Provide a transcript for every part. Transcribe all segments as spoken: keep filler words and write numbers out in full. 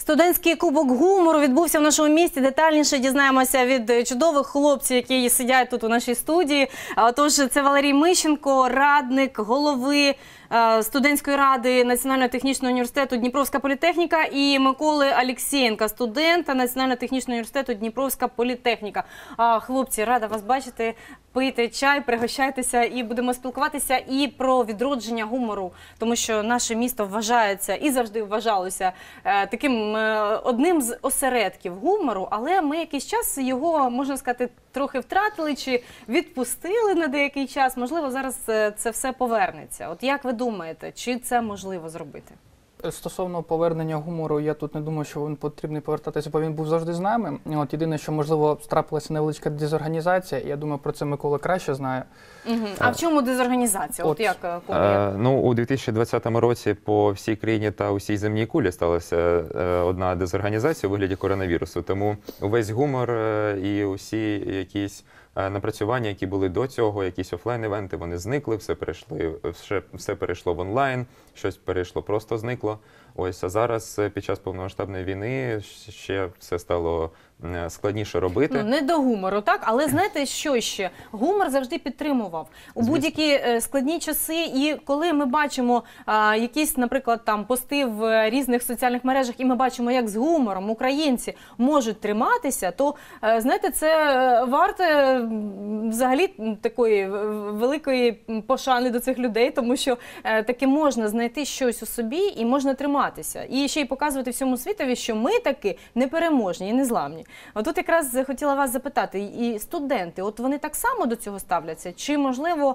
Студентський кубок гумору відбувся в нашому місті. Детальніше дізнаємося від чудових хлопців, які сидять тут у нашій студії. Отож, це Валерій Мищенко, радник голови студентської ради Національного технічного університету Дніпровська політехніка, і Миколи Алєксєєнка, студента Національного технічного університету Дніпровська політехніка. Хлопці, рада вас бачити. Пийте чай, пригощайтеся і будемо спілкуватися і про відродження гумору, тому що наше місто вважається і завжди вважалося таким одним з осередків гумору, але ми якийсь час його, можна сказати, трохи втратили чи відпустили на деякий час. Можливо, зараз це все повернеться. От як ви думаєте, чи це можливо зробити? Стосовно повернення гумору, я тут не думаю, що він потрібний повертатися, бо він був завжди з нами. От єдине, що, можливо, трапилася невеличка дезорганізація, я думаю, про це Микола краще знає. Угу. А в чому дезорганізація? От, От як, е, ну, у дві тисячі двадцятому році по всій країні та усій земній кулі сталася е, одна дезорганізація у вигляді коронавірусу. Тому увесь гумор е, і усі якісь напрацювання, які були до цього, якісь офлайн-івенти, вони зникли, все перейшли, все, все перейшло в онлайн, щось перейшло, просто зникло. Ось, а зараз під час повномасштабної війни ще все стало складніше робити. Ну, не до гумору, так? Але знаєте, що ще? Гумор завжди підтримував. У будь-які складні часи, і коли ми бачимо а, якісь, наприклад, там пости в різних соціальних мережах, і ми бачимо, як з гумором українці можуть триматися, то, а, знаєте, це варте взагалі такої великої пошани до цих людей, тому що а, таки можна знайти щось у собі і можна триматися. І ще й показувати всьому світові, що ми таки непереможні і незламні. От тут якраз хотіла вас запитати, і студенти, от вони так само до цього ставляться? Чи, можливо,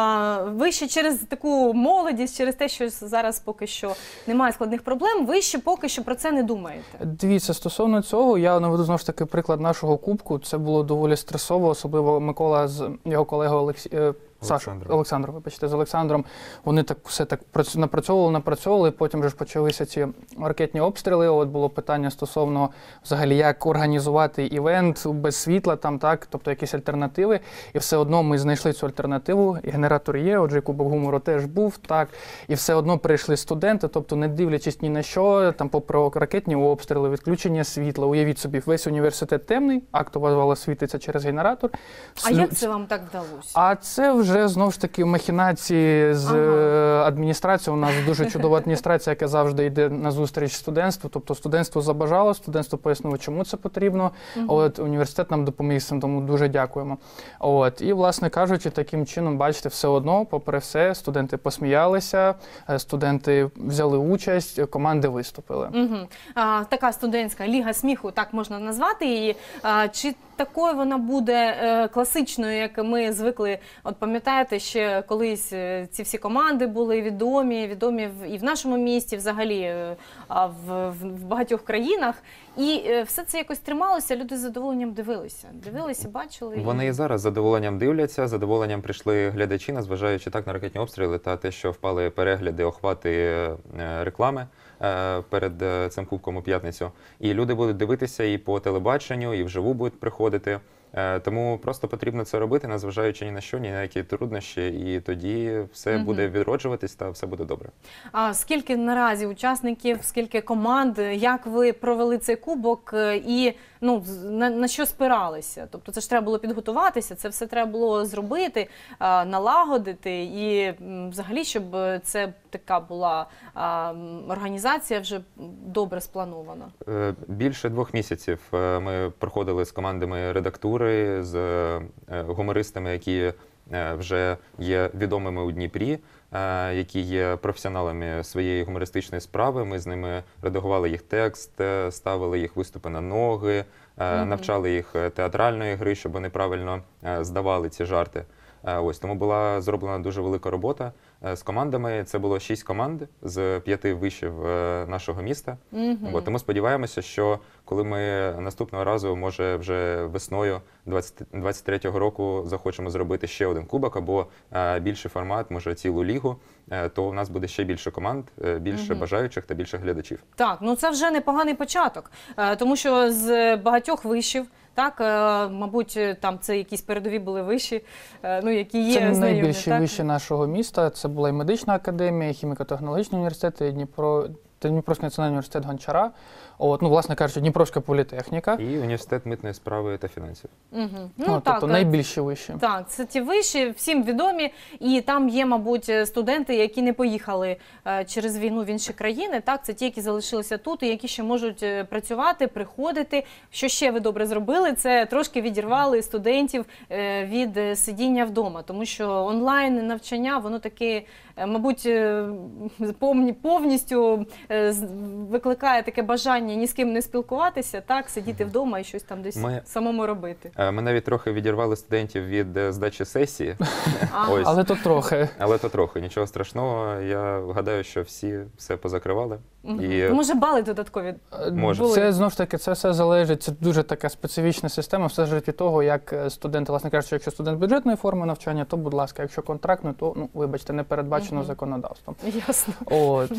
ви ще через таку молодість, через те, що зараз поки що немає складних проблем, ви ще поки що про це не думаєте? Дивіться, стосовно цього, я наведу знову ж таки приклад нашого кубку. Це було доволі стресово, особливо Микола з його колегою Олексієм. Саша, Олександр, вибачте, з Олександром, вони так все так напрацьовували, напрацьовували, потім вже ж почалися ці ракетні обстріли. От було питання стосовно взагалі, як організувати івент без світла, там, так, тобто якісь альтернативи. І все одно ми знайшли цю альтернативу, і генератор є, отже, Кубок гумору теж був, так, і все одно прийшли студенти, тобто не дивлячись ні на що, там, попри ракетні обстріли, відключення світла, уявіть собі, весь університет темний, актова зала світиться через генератор. А Слю... як це вам так вдалося? А це вже Вже, знову ж таки, махінації з ага. адміністрацією. У нас дуже чудова адміністрація, яка завжди йде на зустріч студентству. Тобто студентство забажало, студентство пояснило, чому це потрібно. Угу. От, університет нам допоміг, тому дуже дякуємо. От, і, власне кажучи, таким чином, бачите, все одно, попри все, студенти посміялися, студенти взяли участь, команди виступили. Угу. А, така студентська ліга сміху, так можна назвати її. А, чи такою вона буде е, класичною, як ми звикли, от пам'ятаєте, ще колись ці всі команди були відомі, відомі і в нашому місті, взагалі в, в, в багатьох країнах, і е, все це якось трималося, люди з задоволенням дивилися, дивилися, бачили. Вони і зараз з задоволенням дивляться, з задоволенням прийшли глядачі, незважаючи так на ракетні обстріли та те, що впали перегляди, охвати е, реклами перед цим кубком у п'ятницю. І люди будуть дивитися і по телебаченню, і вживу будуть приходити. Тому просто потрібно це робити, незважаючи ні на що, ні на які труднощі, і тоді все угу. буде відроджуватись та все буде добре. А скільки наразі учасників, скільки команд, як ви провели цей кубок і ну, на, на що спиралися? Тобто це ж треба було підготуватися, це все треба було зробити, налагодити і взагалі, щоб це така була організація вже добре спланована. Більше двох місяців ми проходили з командами редактури, з гумористами, які вже є відомими у Дніпрі, які є професіоналами своєї гумористичної справи. Ми з ними редагували їх текст, ставили їх виступи на ноги, mm-hmm. навчали їх театральної гри, щоб вони правильно здавали ці жарти. Ось, тому була зроблена дуже велика робота з командами. Це було шість команд з п'яти вишів нашого міста. Mm-hmm. От, тому сподіваємося, що коли ми наступного разу, може вже весною двадцять третього року захочемо зробити ще один кубок або більший формат, може цілу лігу, то у нас буде ще більше команд, більше mm-hmm. бажаючих та більше глядачів. Так, ну це вже непоганий початок, тому що з багатьох вишів, так, мабуть, там це якісь передові були виші, ну, які є знайомі. Це знайомі, найбільші так? виші нашого міста. Це була і медична академія, і хіміко-технологічний університет, і Дніпро, Дніпровський національний університет Гончара. От, ну, власне кажучи, Дніпровська політехніка. І університет митної справи та фінансів. Угу. Ну, Ну, так, тобто найбільші вищі. Так, це ті вищі, всім відомі, і там є, мабуть, студенти, які не поїхали е, через війну в інші країни. Так, це ті, які залишилися тут і які ще можуть е, працювати, приходити. Що ще ви добре зробили? Це трошки відірвали студентів е, від е, сидіння вдома, тому що онлайн навчання, воно таке, е, мабуть, е, повні- повністю е, з- викликає таке бажання ні з ким не спілкуватися, так, сидіти вдома і щось там десь Ми- самому робити. Е, Ми навіть трохи відірвали студентів від е, здачі сесії, Ага. Ось. Але то трохи. але то трохи, нічого страшного. Я гадаю, що всі все позакривали. Мгм. І Може, бали додаткові Може. були? Це, знову ж таки, це все залежить, це дуже така специфічна система, все залежить від того, як е, студенти, власне кажучи, якщо студент бюджетної форми навчання, то, будь ласка, якщо контрактної, то, ну, вибачте, не передбачено Мгм. законодавством. Ясно. От.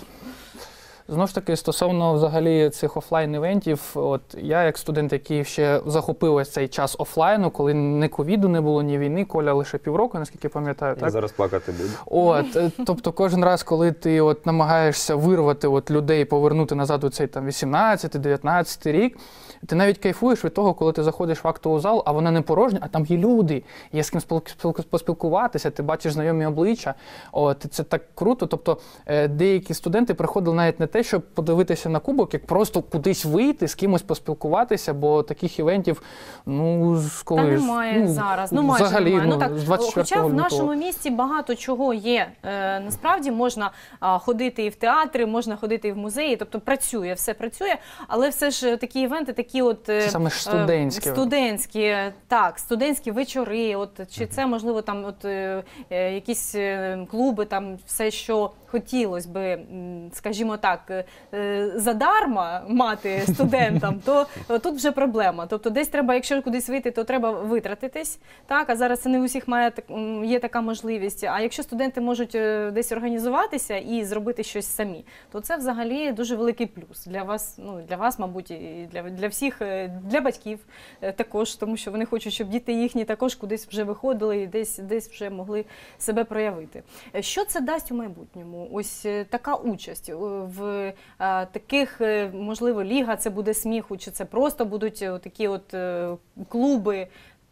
Знову ж таки, стосовно взагалі цих офлайн-івентів, от я як студент, який ще захопив ось цей час офлайну, коли ні ковіду не було, ні війни, Коля лише півроку, наскільки пам'ятаю, я так? зараз плакати буду. От, е, тобто кожен раз, коли ти от намагаєшся вирвати от людей, повернути назад у цей там вісімнадцятий-дев'ятнадцятий рік, ти навіть кайфуєш від того, коли ти заходиш в актову залу, а вона не порожня, а там є люди, є з ким спіл- спіл- поспілкуватися, ти бачиш знайомі обличчя. От, і це так круто. Тобто е, деякі студенти приходили навіть не те, щоб подивитися на кубок, як просто кудись вийти, з кимось поспілкуватися, бо таких івентів, ну, з коли Та ж, немає ну, зараз, ну майже взагалі, немає. ну, Ну, так, з двадцять четвертого хоча в лютого. нашому місті багато чого є. Е, насправді можна а, ходити і в театри, можна ходити і в музеї, тобто працює, все працює, але все ж такі івенти, такі от е, Це саме ж студентські. е, студентські, так, студентські вечори, от, чи це можливо там от, е, е, якісь е, клуби, там все, що хотілося би, м, скажімо так, е, е, задарма мати студентам, то е, тут вже проблема. Тобто десь треба, якщо кудись вийти, то треба витратитись, так, а зараз це не у всіх має, так- м, є така можливість. А якщо студенти можуть е, десь організуватися і зробити щось самі, то це взагалі дуже великий плюс для вас, ну, для вас, мабуть, і для, для всіх, е, для батьків е, також, тому що вони хочуть, щоб діти їхні також кудись вже виходили і десь, десь вже могли себе проявити. Е, Що це дасть у майбутньому? Ось е, така участь е, в е, таких, е, можливо, ліга, це буде сміху, чи це просто будуть е, такі от е, клуби.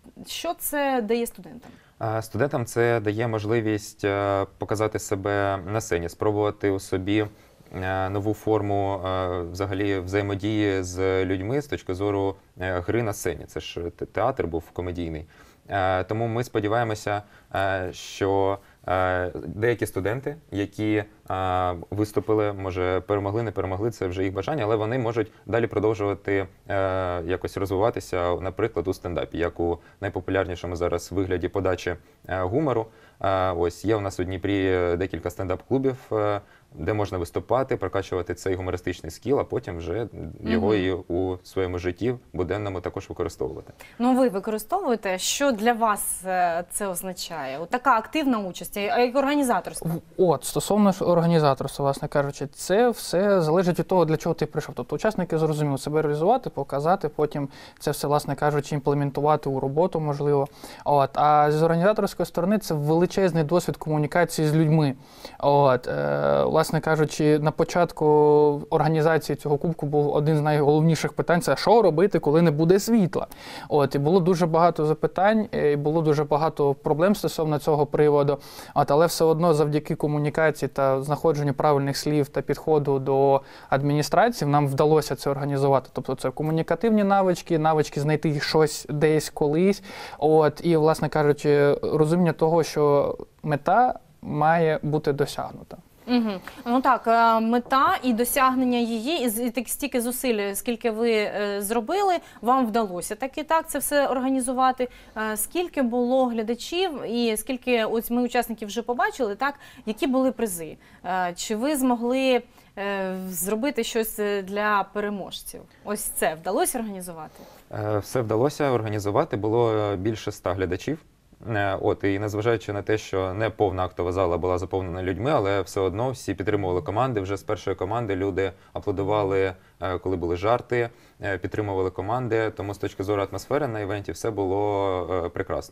Що це дає студентам? А Студентам це дає можливість е, показати себе на сцені, спробувати у собі е, нову форму е, взагалі взаємодії з людьми з точки зору е, гри на сцені. Це ж те- театр був комедійний. Е, Тому ми сподіваємося, е, що е, деякі студенти, які е, виступили, може перемогли, не перемогли, це вже їх бажання, але вони можуть далі продовжувати е, якось розвиватися, наприклад, у стендапі, як у найпопулярнішому зараз вигляді подачі е, гумору. Е, Ось є у нас у Дніпрі декілька стендап-клубів, е, де можна виступати, прокачувати цей гумористичний скіл, а потім вже його Мгм. і у своєму житті буденному також використовувати. Ну, ви використовуєте, що для вас е, це означає? От така активна участь, а як організаторська? От, стосовно ж організаторства, власне кажучи, це все залежить від того, для чого ти прийшов. Тобто учасники зрозуміли себе реалізувати, показати, потім це все, власне кажучи, імплементувати у роботу, можливо. От. А з організаторської сторони це величезний досвід комунікації з людьми. От. Е, власне кажучи, на початку організації цього кубку був один з найголовніших питань – це що робити, коли не буде світла. От. І було дуже багато запитань, і було дуже багато проблем стосовно цього приводу. От, але все одно завдяки комунікації та знаходженню правильних слів та підходу до адміністрації нам вдалося це організувати. Тобто це комунікативні навички, навички знайти щось десь колись. От, і, власне кажучи, розуміння того, що мета має бути досягнута. Угу. Ну так, е, мета і досягнення її, і з- і так стільки зусиль, скільки ви е, зробили, вам вдалося так і так це все організувати. Е, Скільки було глядачів і скільки ось ми учасників вже побачили, так, які були призи? Е, Чи ви змогли е, зробити щось для переможців? Ось це вдалося організувати? Е, Все вдалося організувати, було більше ста глядачів. Е, От, і незважаючи на те, що не повна актова зала була заповнена людьми, але все одно всі підтримували команди. Вже з першої команди люди аплодували, е, коли були жарти, е, підтримували команди. Тому з точки зору атмосфери на івенті все було е, прекрасно.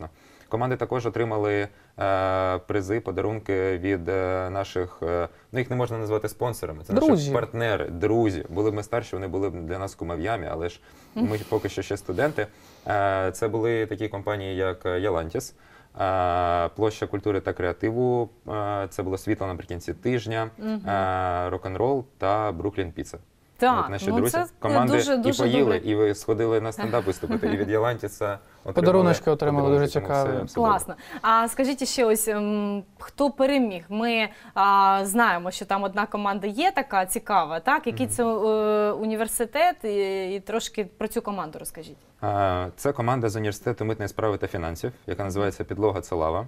Команди також отримали е, призи, подарунки від е, наших, е, ну їх не можна назвати спонсорами, це Друзі. наші партнери, друзі. Були б ми старші, вони були б для нас кумов'ями, але ж ми поки що ще студенти. Е, це були такі компанії, як Ялантіс, е, Площа культури та креативу, е, це було світло наприкінці тижня, е, рок-н-рол та Бруклін Піца. Так, От наші ну друзі, це команди дуже, дуже і поїли, добре. і ви сходили на стендап виступити, і від Ялантіса Подаруночки отримали, дуже цікаві. Класно. А скажіть ще ось, ем, хто переміг? Ми а, знаємо, що там одна команда є така цікава, так? Який це е, університет? І, і трошки про цю команду розкажіть. А, Це команда з університету митної справи та фінансів, яка називається «Підлога – це лава».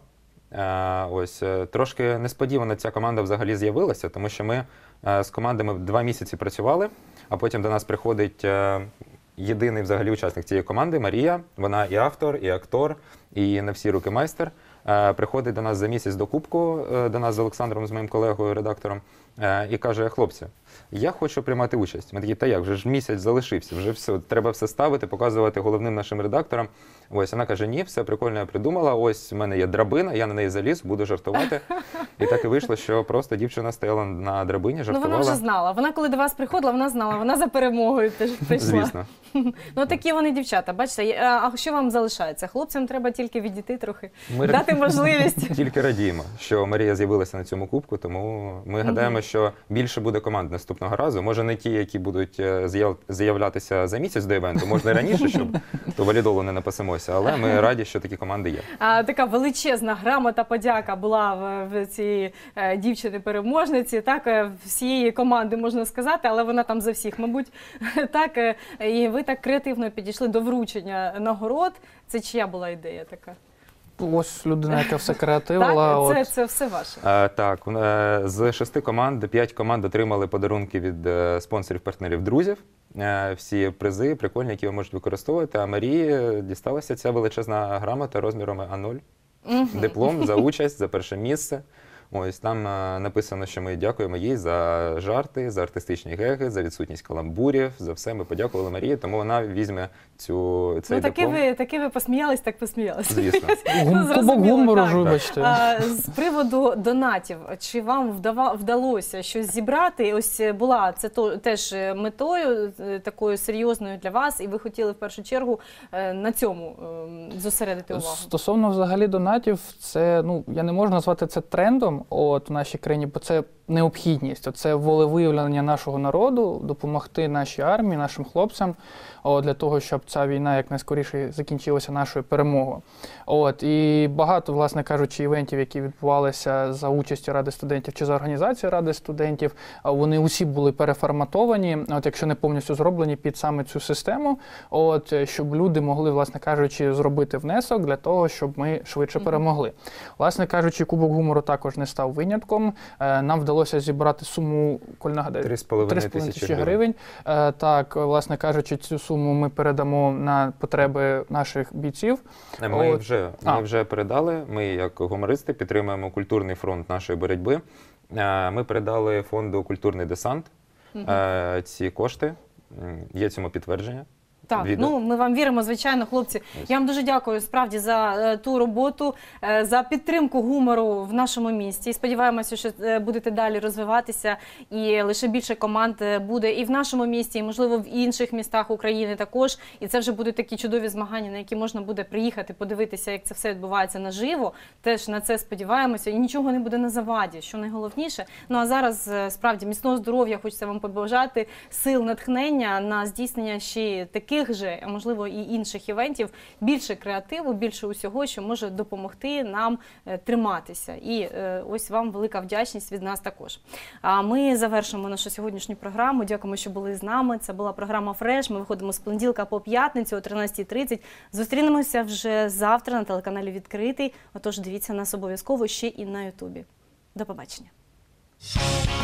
А, Ось е, трошки несподівано ця команда взагалі з'явилася, тому що ми е, з командами два місяці працювали, а потім до нас приходить е, єдиний взагалі учасник цієї команди Марія. Вона і автор, і актор, і на всі руки майстер. Е, Приходить до нас за місяць до Кубку, е, до нас з Олександром, з моїм колегою, редактором, е, і каже: хлопці, я хочу приймати участь. Ми такі: та як, вже ж місяць залишився, вже все, треба все ставити, показувати головним нашим редакторам. Ось, вона каже: ні, все прикольно, я придумала, ось в мене є драбина, я на неї заліз, буду жартувати. І так і вийшло, що просто дівчина стояла на драбині, жартувала. Ну, вона вже знала. Вона, коли до вас приходила, вона знала, вона за перемогою теж прийшла. Звісно. Ну, такі вони дівчата, бачите. А що вам залишається? Хлопцям треба тільки відійти трохи, Ми дати можливість. Тільки радіємо, що Марія з'явилася на цьому кубку, тому ми гадаємо, що більше буде команд наступного разу. Може, не ті, які будуть з'яв- з'являтися за місяць до івенту, можна і раніше, щоб то валідолу не напасемося, але ми раді, що такі команди є. А, така величезна грамота, подяка була в, в цій е, дівчини-переможниці, так, е, всієї команди, можна сказати, але вона там за всіх, мабуть. Так, е, і ви так креативно підійшли до вручення нагород. Це чия була ідея така? Ось людина, яка все креативила. Так, це, от. це все ваше. А, так, е, з шести команд п'ять команд отримали подарунки від е, спонсорів, партнерів, друзів. Е, всі призи прикольні, які ви можете використовувати. А Марії дісталася ця величезна грамота розмірами А нуль. Диплом за участь, за перше місце. Ось там е, написано, що ми дякуємо їй за жарти, за артистичні геги, за відсутність каламбурів, за все. Ми подякували Марії, тому вона візьме цю, цей Ну, таки диплом. ви, таки ви посміялись, так посміялись. Звісно. Ну, Кубок зрозуміло, гумору так. ж, вибачте. А, з приводу донатів, чи вам вдава, вдалося щось зібрати? Ось була це то, теж метою е, такою серйозною для вас, і ви хотіли в першу чергу е, на цьому е, зосередити увагу. Стосовно взагалі донатів, це, ну, я не можу назвати це трендом от, в нашій країні, бо це необхідність, це волевиявлення нашого народу, допомогти нашій армії, нашим хлопцям, от, для того, щоб ця війна якнайскоріше закінчилася нашою перемогою. От, і багато, власне кажучи, івентів, які відбувалися за участю Ради студентів чи за організацією Ради студентів, вони усі були переформатовані, от, якщо не повністю зроблені під саме цю систему, от, щоб люди могли, власне кажучи, зробити внесок для того, щоб ми швидше перемогли. Власне кажучи, Кубок гумору також не став винятком. Нам вдалося зібрати суму, коли нагадаю, три з половиною тисячі гривень. Так, власне кажучи, цю суму ми передамо на потреби наших бійців. Ми, От. вже, ми вже передали, ми як гумористи підтримуємо культурний фронт нашої боротьби. Ми передали фонду «Культурний десант» угу. ці кошти, є цьому підтвердження. Так, Відео. ну ми вам віримо, звичайно, хлопці. Я вам дуже дякую справді за е, ту роботу, е, за підтримку гумору в нашому місті. І сподіваємося, що е, будете далі розвиватися, і лише більше команд буде і в нашому місті, і, можливо, в інших містах України також. І це вже будуть такі чудові змагання, на які можна буде приїхати, подивитися, як це все відбувається наживо. Теж на це сподіваємося. І нічого не буде на заваді, що найголовніше. Ну а зараз, е, справді, міцного здоров'я, хочеться вам побажати, сил, натхнення на здійснення ще таких же, а можливо і інших івентів, більше креативу, більше усього, що може допомогти нам е, триматися. І е, ось вам велика вдячність від нас також. А ми завершимо нашу сьогоднішню програму. Дякуємо, що були з нами. Це була програма «Фреш». Ми виходимо з понеділка по п'ятницю о тринадцятій тридцять. Зустрінемося вже завтра на телеканалі «Відкритий». Отож, дивіться нас обов'язково ще і на Ютубі. До побачення.